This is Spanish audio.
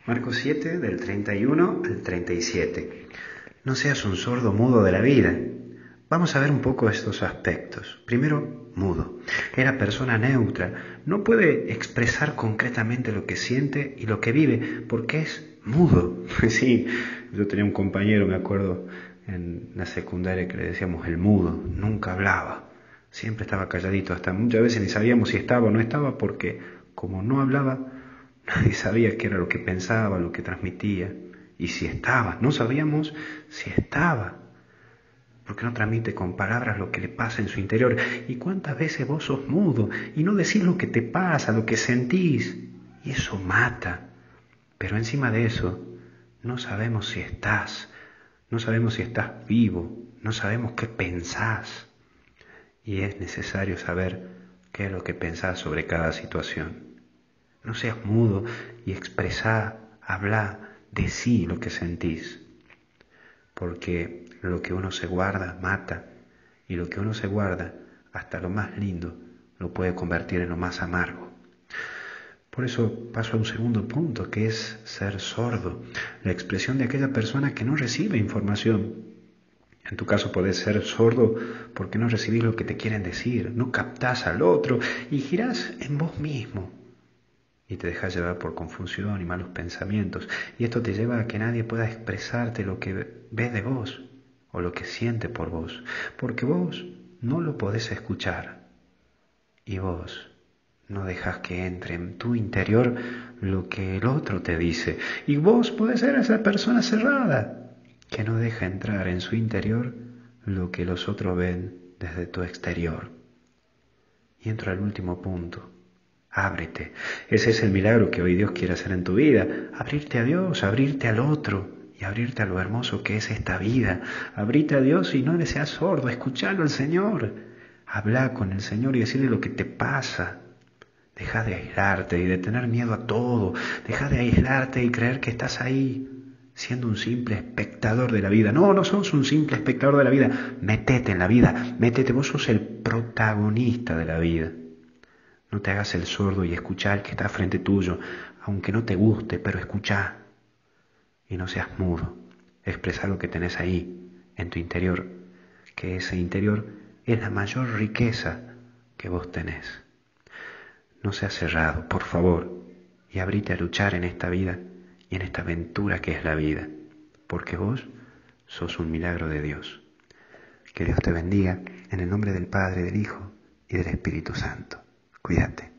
Marcos 7, del 31 al 37. No seas un sordo mudo de la vida. Vamos a ver un poco estos aspectos. Primero, mudo. Era persona neutra. No puede expresar concretamente lo que siente y lo que vive porque es mudo. Sí, yo tenía un compañero, me acuerdo, en la secundaria que le decíamos el mudo. Nunca hablaba. Siempre estaba calladito. Hasta muchas veces ni sabíamos si estaba o no estaba porque como no hablaba, nadie sabía qué era lo que pensaba, lo que transmitía. Y si estaba, no sabíamos si estaba. Porque no transmite con palabras lo que le pasa en su interior. ¿Y cuántas veces vos sos mudo y no decís lo que te pasa, lo que sentís? Y eso mata. Pero encima de eso, no sabemos si estás. No sabemos si estás vivo. No sabemos qué pensás. Y es necesario saber qué es lo que pensás sobre cada situación. No seas mudo y expresá, hablá, decí lo que sentís. Porque lo que uno se guarda mata, y lo que uno se guarda, hasta lo más lindo, lo puede convertir en lo más amargo. Por eso paso a un segundo punto, que es ser sordo, la expresión de aquella persona que no recibe información. En tu caso podés ser sordo porque no recibís lo que te quieren decir, no captás al otro y girás en vos mismo. Y te dejas llevar por confusión y malos pensamientos. Y esto te lleva a que nadie pueda expresarte lo que ve de vos o lo que siente por vos. Porque vos no lo podés escuchar. Y vos no dejas que entre en tu interior lo que el otro te dice. Y vos podés ser esa persona cerrada que no deja entrar en su interior lo que los otros ven desde tu exterior. Y entro al último punto. Ábrete. Ese es el milagro que hoy Dios quiere hacer en tu vida. Abrirte a Dios, abrirte al otro y abrirte a lo hermoso que es esta vida. Abrirte a Dios y no le seas sordo, escuchalo al Señor. Habla con el Señor y decirle lo que te pasa. Deja de aislarte y de tener miedo a todo. Deja de aislarte y creer que estás ahí siendo un simple espectador de la vida. No, no sos un simple espectador de la vida. Métete en la vida, métete, vos sos el protagonista de la vida. No te hagas el sordo y escuchá al que está frente tuyo, aunque no te guste, pero escuchá. Y no seas mudo. Expresá lo que tenés ahí, en tu interior, que ese interior es la mayor riqueza que vos tenés. No seas cerrado, por favor, y abrite a luchar en esta vida y en esta aventura que es la vida, porque vos sos un milagro de Dios. Que Dios te bendiga en el nombre del Padre, del Hijo y del Espíritu Santo. Cuídate.